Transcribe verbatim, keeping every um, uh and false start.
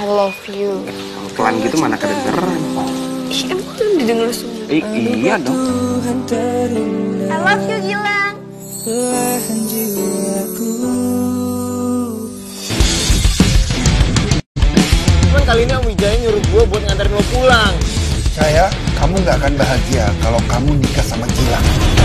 I love you. Pelan gitu mana kedengeran. Ih, emang tuh didengar semua. I iya dong. I love you, Gilang. Cuman kali ini Om Wijaya nyuruh gue buat nganterin lo pulang. Saya, kamu nggak akan bahagia kalau kamu nikah sama Gilang.